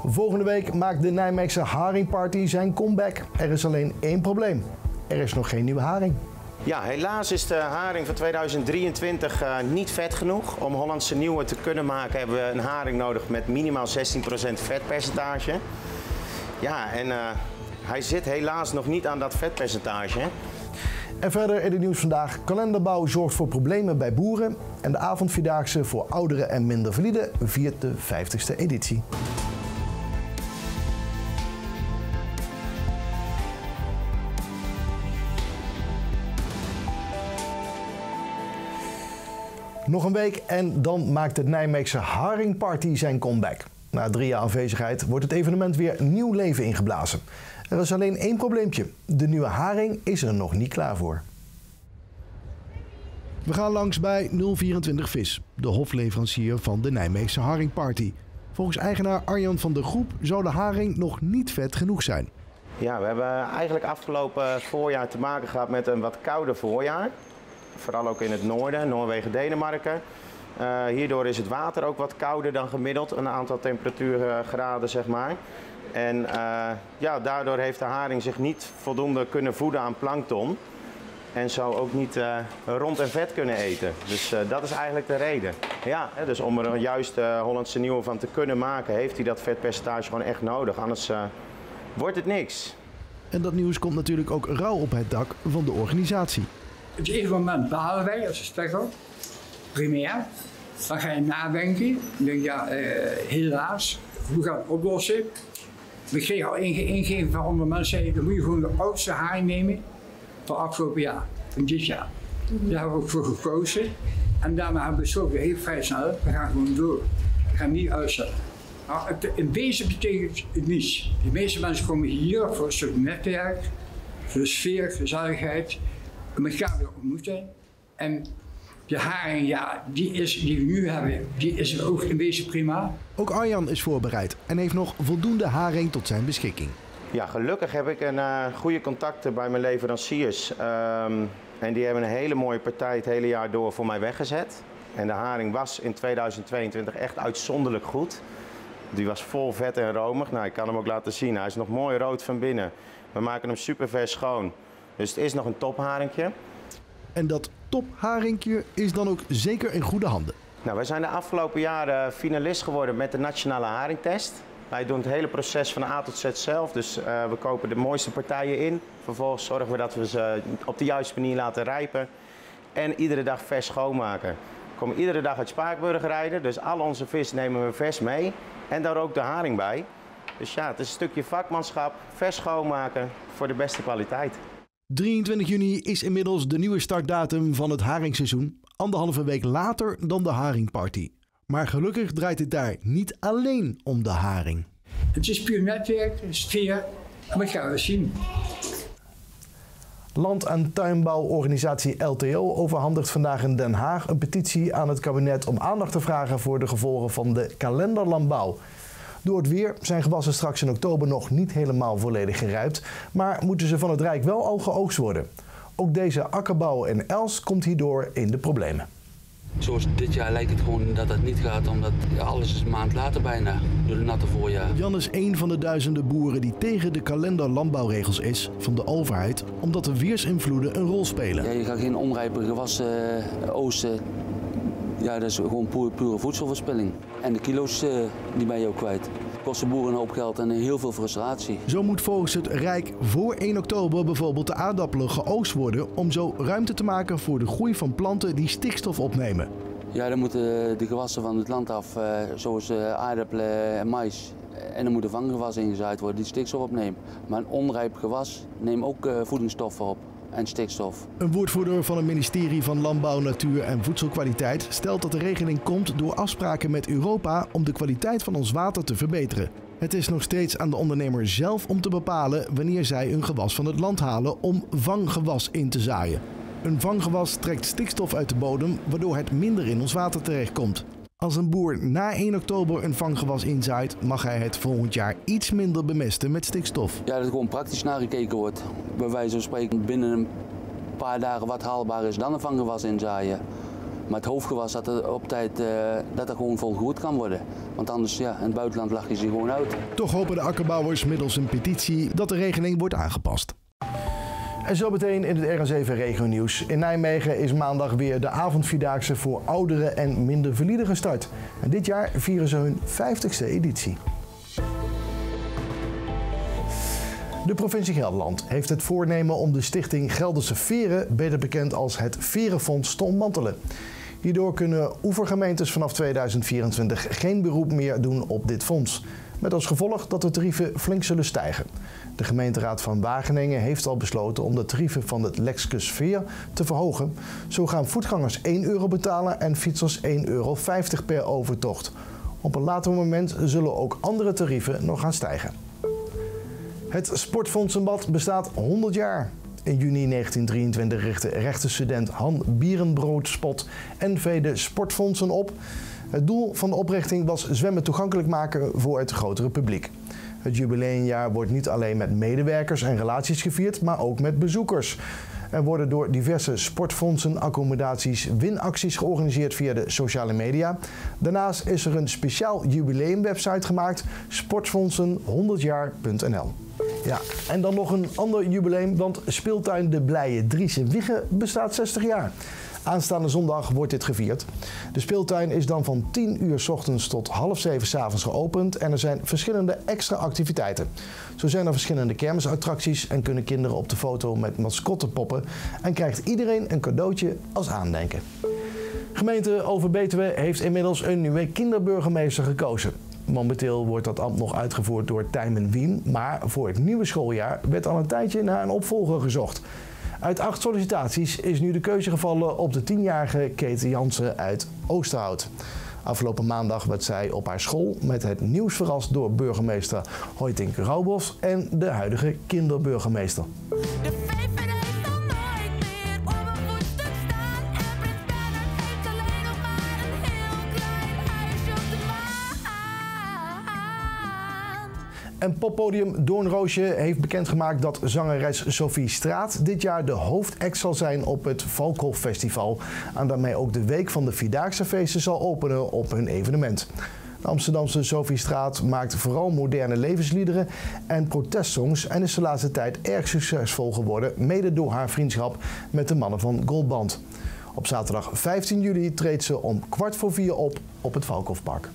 Volgende week maakt de Nijmeegse haringparty zijn comeback. Er is alleen één probleem. Er is nog geen nieuwe haring. Ja, helaas is de haring van 2023 niet vet genoeg. Om Hollandse Nieuwe te kunnen maken hebben we een haring nodig met minimaal 16% vetpercentage. Ja, en hij zit helaas nog niet aan dat vetpercentage. En verder in het nieuws vandaag. Kalenderbouw zorgt voor problemen bij boeren. En de avondvierdaagse voor ouderen en minder valide viert de 50ste editie. Nog een week en dan maakt het Nijmeegse haringparty zijn comeback. Na 3 jaar aanwezigheid wordt het evenement weer nieuw leven ingeblazen. Er is alleen één probleempje. De nieuwe haring is er nog niet klaar voor. We gaan langs bij 024 Vis, de hofleverancier van de Nijmeegse haringparty. Volgens eigenaar Arjan van de Groep zou de haring nog niet vet genoeg zijn. Ja, we hebben eigenlijk afgelopen voorjaar te maken gehad met een wat kouder voorjaar. Vooral ook in het noorden, Noorwegen, Denemarken. Hierdoor is het water ook wat kouder dan gemiddeld, een aantal temperatuurgraden zeg maar. En ja, daardoor heeft de haring zich niet voldoende kunnen voeden aan plankton. En zou ook niet rond en vet kunnen eten. Dus dat is eigenlijk de reden. Ja, dus om er een juiste Hollandse Nieuwe van te kunnen maken, heeft hij dat vetpercentage gewoon echt nodig. Anders wordt het niks. En dat nieuws komt natuurlijk ook rauw op het dak van de organisatie. Op een moment behalen wij als stekker, primair. Dan ga je nadenken. Dan denk je, ja, helaas, hoe gaan we het oplossen? We kregen al ingeving van andere mensen, dan moet je gewoon de oudste haring nemen van afgelopen jaar, van dit jaar. Daar hebben we ook voor gekozen. En daarmee hebben we besloten, heel vrij snel, we gaan gewoon door. We gaan niet uitstellen. Nou, in wezen betekent het niets. De meeste mensen komen hier voor een stuk netwerk, voor de sfeer, gezelligheid. Om elkaar weer ontmoeten. En de haring, ja, die we nu hebben, die is er ook in wezen prima. Ook Arjan is voorbereid en heeft nog voldoende haring tot zijn beschikking. Ja, gelukkig heb ik een goede contacten bij mijn leveranciers. En die hebben een hele mooie partij het hele jaar door voor mij weggezet. En de haring was in 2022 echt uitzonderlijk goed. Die was vol vet en romig. Nou, ik kan hem ook laten zien. Hij is nog mooi rood van binnen. We maken hem super vers schoon. Dus het is nog een topharingje. En dat topharingje is dan ook zeker in goede handen. Nou, wij zijn de afgelopen jaren finalist geworden met de Nationale Haringtest. Wij doen het hele proces van A tot Z zelf. Dus we kopen de mooiste partijen in. Vervolgens zorgen we dat we ze op de juiste manier laten rijpen. En iedere dag vers schoonmaken. We komen iedere dag uit Spakenburg rijden. Dus al onze vis nemen we vers mee. En daar ook de haring bij. Dus ja, het is een stukje vakmanschap. Vers schoonmaken voor de beste kwaliteit. 23 juni is inmiddels de nieuwe startdatum van het haringseizoen. 1,5 week later dan de haringparty. Maar gelukkig draait het daar niet alleen om de haring. Het is puur netwerk, sfeer, en dat gaan we zien. Land- en tuinbouworganisatie LTO overhandigt vandaag in Den Haag een petitie aan het kabinet om aandacht te vragen voor de gevolgen van de kalenderlandbouw. Door het weer zijn gewassen straks in oktober nog niet helemaal volledig gerijpt, maar moeten ze van het Rijk wel al geoogst worden. Ook deze akkerbouw in Els komt hierdoor in de problemen. Zoals dit jaar lijkt het gewoon dat het niet gaat, omdat alles is een maand later bijna, door het natte voorjaar. Jan is een van de duizenden boeren die tegen de kalenderlandbouwregels is van de overheid, omdat de weersinvloeden een rol spelen. Ja, je gaat geen onrijpe gewassen oosten. Ja, dat is gewoon pure voedselverspilling. En de kilo's die ben je ook kwijt. Kost de boeren een hoop geld en heel veel frustratie. Zo moet volgens het Rijk voor 1 oktober bijvoorbeeld de aardappelen geoogst worden om zo ruimte te maken voor de groei van planten die stikstof opnemen. Ja, dan moeten de gewassen van het land af, zoals aardappelen en mais. En er moet een vanggewas ingezaaid worden die stikstof opneemt. Maar een onrijp gewas neemt ook voedingsstoffen op. En stikstof. Een woordvoerder van het ministerie van Landbouw, Natuur en Voedselkwaliteit stelt dat de regeling komt door afspraken met Europa om de kwaliteit van ons water te verbeteren. Het is nog steeds aan de ondernemer zelf om te bepalen wanneer zij een gewas van het land halen om vanggewas in te zaaien. Een vanggewas trekt stikstof uit de bodem, waardoor het minder in ons water terechtkomt. Als een boer na 1 oktober een vanggewas inzaait, mag hij het volgend jaar iets minder bemesten met stikstof. Ja, dat er gewoon praktisch naar gekeken wordt. Bij wijze van spreken binnen een paar dagen wat haalbaar is, dan een vanggewas inzaaien. Maar het hoofdgewas dat er op tijd dat er gewoon volgehoord kan worden. Want anders, ja, in het buitenland lag je ze gewoon uit. Toch hopen de akkerbouwers middels een petitie dat de regeling wordt aangepast. En zo meteen in het RN7 Regionieuws. In Nijmegen is maandag weer de avondvierdaagse voor ouderen en minder valide gestart. En dit jaar vieren ze hun 50ste editie. De provincie Gelderland heeft het voornemen om de stichting Gelderse Veren, beter bekend als het Verenfonds, te ontmantelen. Hierdoor kunnen oevergemeentes vanaf 2024 geen beroep meer doen op dit fonds. Met als gevolg dat de tarieven flink zullen stijgen. De gemeenteraad van Wageningen heeft al besloten om de tarieven van het Lexkes Veer te verhogen. Zo gaan voetgangers €1 betalen en fietsers €1,50 per overtocht. Op een later moment zullen ook andere tarieven nog gaan stijgen. Het Sportfondsenbad bestaat 100 jaar. In juni 1923 richtte rechtenstudent Han Bierenbrood-Spot NV de Sportfondsen op. Het doel van de oprichting was zwemmen toegankelijk maken voor het grotere publiek. Het jubileumjaar wordt niet alleen met medewerkers en relaties gevierd, maar ook met bezoekers. Er worden door diverse sportfondsen accommodaties winacties georganiseerd via de sociale media. Daarnaast is er een speciaal jubileumwebsite gemaakt, sportfondsen100jaar.nl. Ja, en dan nog een ander jubileum, want speeltuin De Blije Driese Wiegen bestaat 60 jaar. Aanstaande zondag wordt dit gevierd. De speeltuin is dan van 10 uur 's ochtends tot 6:30 's avonds geopend en er zijn verschillende extra activiteiten. Zo zijn er verschillende kermisattracties en kunnen kinderen op de foto met mascottepoppen en krijgt iedereen een cadeautje als aandenken. Gemeente Overbetuwe heeft inmiddels een nieuwe kinderburgemeester gekozen. Momenteel wordt dat ambt nog uitgevoerd door Tijmen Wien, maar voor het nieuwe schooljaar werd al een tijdje naar een opvolger gezocht. Uit 8 sollicitaties is nu de keuze gevallen op de 10-jarige Kate Jansen uit Oosterhout. Afgelopen maandag werd zij op haar school met het nieuws verrast door burgemeester Hoytink Rauwbos en de huidige kinderburgemeester. En poppodium Doornroosje heeft bekendgemaakt dat zangeres Sophie Straat dit jaar de hoofdact zal zijn op het Valkhof Festival. En daarmee ook de week van de Vierdaagse feesten zal openen op hun evenement. De Amsterdamse Sophie Straat maakt vooral moderne levensliederen en protestsongs en is de laatste tijd erg succesvol geworden, mede door haar vriendschap met de mannen van Goldband. Op zaterdag 15 juli treedt ze om 3:15 op het Valkhofpark.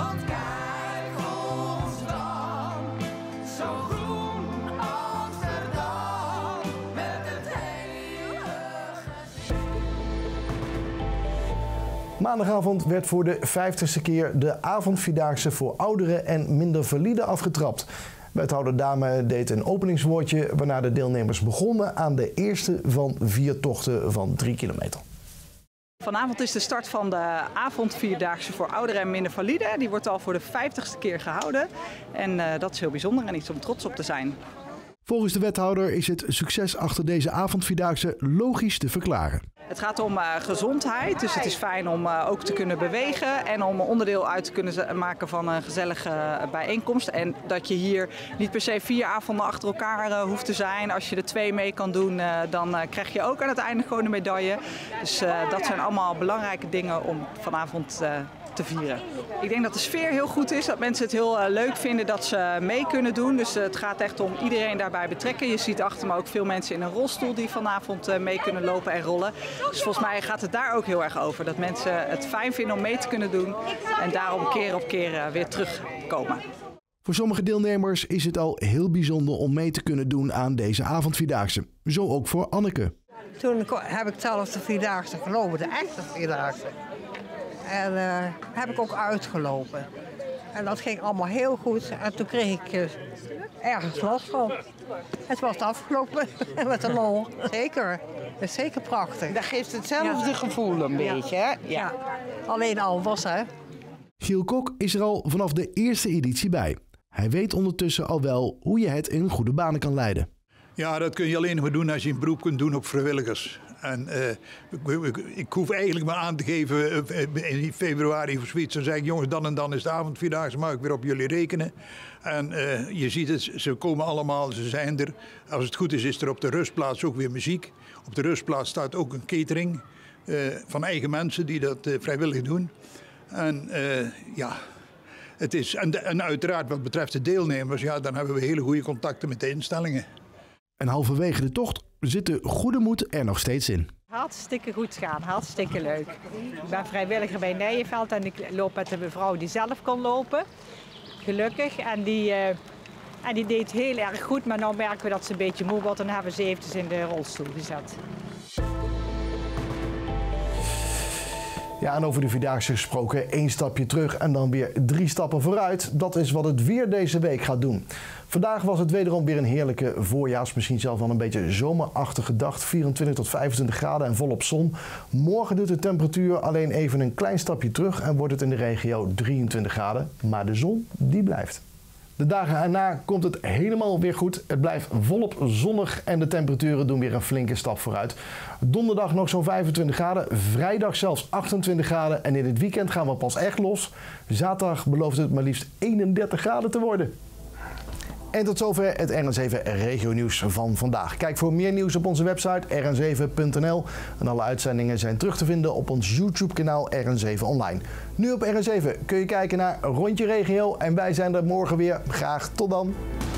Maandagavond werd voor de 50ste keer de avondvierdaagse voor ouderen en minder valide afgetrapt. Wethouder Dame deed een openingswoordje waarna de deelnemers begonnen aan de eerste van 4 tochten van 3 kilometer. Vanavond is de start van de avondvierdaagse voor ouderen en minder valide. Die wordt al voor de 50ste keer gehouden. En dat is heel bijzonder en iets om trots op te zijn. Volgens de wethouder is het succes achter deze avondvierdaagse logisch te verklaren. Het gaat om gezondheid, dus het is fijn om ook te kunnen bewegen en om onderdeel uit te kunnen maken van een gezellige bijeenkomst. En dat je hier niet per se 4 avonden achter elkaar hoeft te zijn. Als je er 2 mee kan doen, dan krijg je ook aan het einde gewoon een medaille. Dus dat zijn allemaal belangrijke dingen om vanavond te vieren. Ik denk dat de sfeer heel goed is, dat mensen het heel leuk vinden dat ze mee kunnen doen. Dus het gaat echt om iedereen daarbij betrekken. Je ziet achter me ook veel mensen in een rolstoel die vanavond mee kunnen lopen en rollen. Dus volgens mij gaat het daar ook heel erg over. Dat mensen het fijn vinden om mee te kunnen doen en daarom keer op keer weer terugkomen. Voor sommige deelnemers is het al heel bijzonder om mee te kunnen doen aan deze avondvierdaagse. Zo ook voor Anneke. Toen heb ik zelf de Vierdaagse gelopen, de echte Vierdaagse. En heb ik ook uitgelopen. En dat ging allemaal heel goed. En toen kreeg ik ergens last van. Het was afgelopen met een lol. Zeker. Dat is zeker prachtig. Dat geeft hetzelfde gevoel een beetje, hè? Ja. Alleen anders, hè. Giel Kok is er al vanaf de eerste editie bij. Hij weet ondertussen al wel hoe je het in goede banen kan leiden. Ja, dat kun je alleen maar doen als je een beroep kunt doen op vrijwilligers. En ik hoef eigenlijk maar aan te geven in februari of zoiets. Dan zeg ik, jongens, dan en dan is de avondvierdaagse, mag ik weer op jullie rekenen. En je ziet het, ze komen allemaal, ze zijn er. Als het goed is, is er op de rustplaats ook weer muziek. Op de rustplaats staat ook een catering. van eigen mensen die dat vrijwillig doen. En ja, het is, en uiteraard wat betreft de deelnemers, ja, dan hebben we hele goede contacten met de instellingen. En halverwege de tocht zit de goede moed er nog steeds in. Hartstikke goed gaan, hartstikke leuk. Ik ben vrijwilliger bij Nijenveld en ik loop met een mevrouw die zelf kon lopen. Gelukkig. En die deed heel erg goed, maar nu merken we dat ze een beetje moe wordt en hebben ze eventjes in de rolstoel gezet. Ja, en over de Vierdaagse gesproken, 1 stapje terug en dan weer 3 stappen vooruit. Dat is wat het weer deze week gaat doen. Vandaag was het wederom weer een heerlijke voorjaars, misschien zelfs wel een beetje zomerachtige dag. 24 tot 25 graden en volop zon. Morgen doet de temperatuur alleen even een klein stapje terug en wordt het in de regio 23 graden. Maar de zon, die blijft. De dagen erna komt het helemaal weer goed. Het blijft volop zonnig en de temperaturen doen weer een flinke stap vooruit. Donderdag nog zo'n 25 graden, vrijdag zelfs 28 graden en in het weekend gaan we pas echt los. Zaterdag belooft het maar liefst 31 graden te worden. En tot zover het RN7 Regio Nieuws van vandaag. Kijk voor meer nieuws op onze website rn7.nl. En alle uitzendingen zijn terug te vinden op ons YouTube kanaal RN7 Online. Nu op RN7 kun je kijken naar Rondje Regio en wij zijn er morgen weer. Graag tot dan.